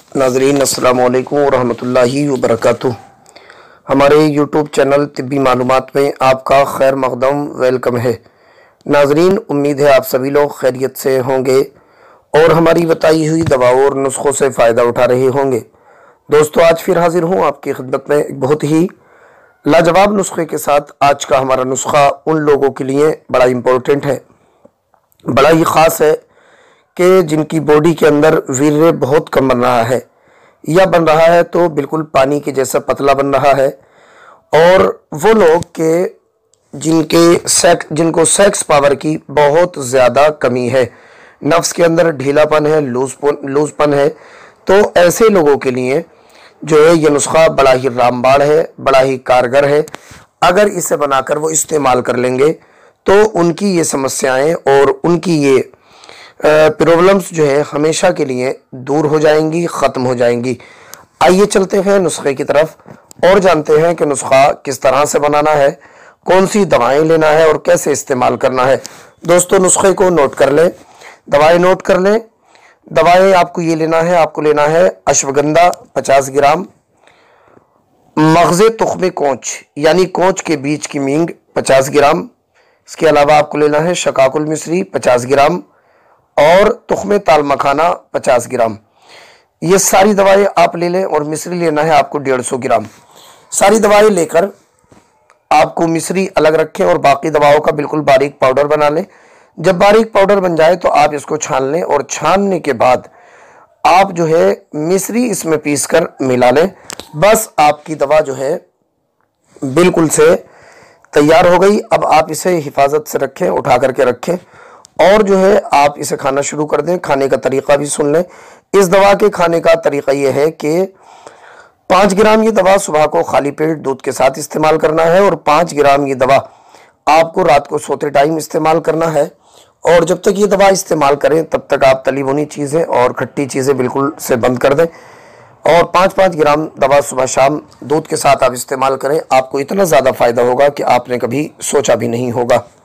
नाज़रीन अस्सलाम वालेकुम वरहमतुल्लाहि वबरकातुह। हमारे यूट्यूब चैनल तिब्बी मालूमात में आपका खैर मक़दम वेलकम है। नाज़रीन, उम्मीद है आप सभी लोग खैरियत से होंगे और हमारी बताई हुई दवाओं और नुस्खों से फ़ायदा उठा रहे होंगे। दोस्तों, आज फिर हाजिर हूँ आपकी खिदमत में एक बहुत ही लाजवाब नुस्खे के साथ। आज का हमारा नुस्खा उन लोगों के लिए बड़ा इम्पोर्टेंट है, बड़ा ही ख़ास है कि जिनकी बॉडी के अंदर वीर्य बहुत कम बन रहा है या बन रहा है तो बिल्कुल पानी के जैसा पतला बन रहा है, और वो लोग के जिनको सेक्स पावर की बहुत ज़्यादा कमी है, नफ्स के अंदर ढीलापन है, लूजपन है, तो ऐसे लोगों के लिए जो है ये नुस्खा बड़ा ही रामबाण है, बड़ा ही कारगर है। अगर इसे बनाकर वो इस्तेमाल कर लेंगे तो उनकी ये समस्याएं और उनकी ये प्रॉब्लम्स जो है हमेशा के लिए दूर हो जाएंगी, ख़त्म हो जाएंगी। आइए चलते हैं नुस्खे की तरफ और जानते हैं कि नुस्खा किस तरह से बनाना है, कौन सी दवाएं लेना है और कैसे इस्तेमाल करना है। दोस्तों, नुस्खे को नोट कर लें, दवाएं नोट कर लें। दवाएं आपको ये लेना है, आपको लेना है अश्वगंधा 50 ग्राम, मगज़े तुख्मे कोंच यानी कोंच के बीच की मींग 50 ग्राम। इसके अलावा आपको लेना है शकाकुल मिश्री 50 ग्राम और तुख्मे ताल मखाना 50 ग्राम। ये सारी दवाएं आप ले लें और मिश्री लेना है आपको 150 ग्राम। सारी दवाएं लेकर आपको मिश्री अलग रखें और बाकी दवाओं का बिल्कुल बारीक पाउडर बना लें। जब बारीक पाउडर बन जाए तो आप इसको छान लें और छानने के बाद आप जो है मिश्री इसमें पीसकर मिला लें। बस आपकी दवा जो है बिल्कुल से तैयार हो गई। अब आप इसे हिफाजत से रखें, उठा करके रखें और जो है आप इसे खाना शुरू कर दें। खाने का तरीका भी सुन लें। इस दवा के खाने का तरीका ये है कि 5 ग्राम ये दवा सुबह को खाली पेट दूध के साथ इस्तेमाल करना है और 5 ग्राम ये दवा आपको रात को सोते टाइम इस्तेमाल करना है। और जब तक ये दवा इस्तेमाल करें तब तक आप तली भुनी चीज़ें और खट्टी चीज़ें बिल्कुल से बंद कर दें और 5-5 ग्राम दवा सुबह शाम दूध के साथ आप इस्तेमाल करें। आपको इतना ज़्यादा फ़ायदा होगा कि आपने कभी सोचा भी नहीं होगा।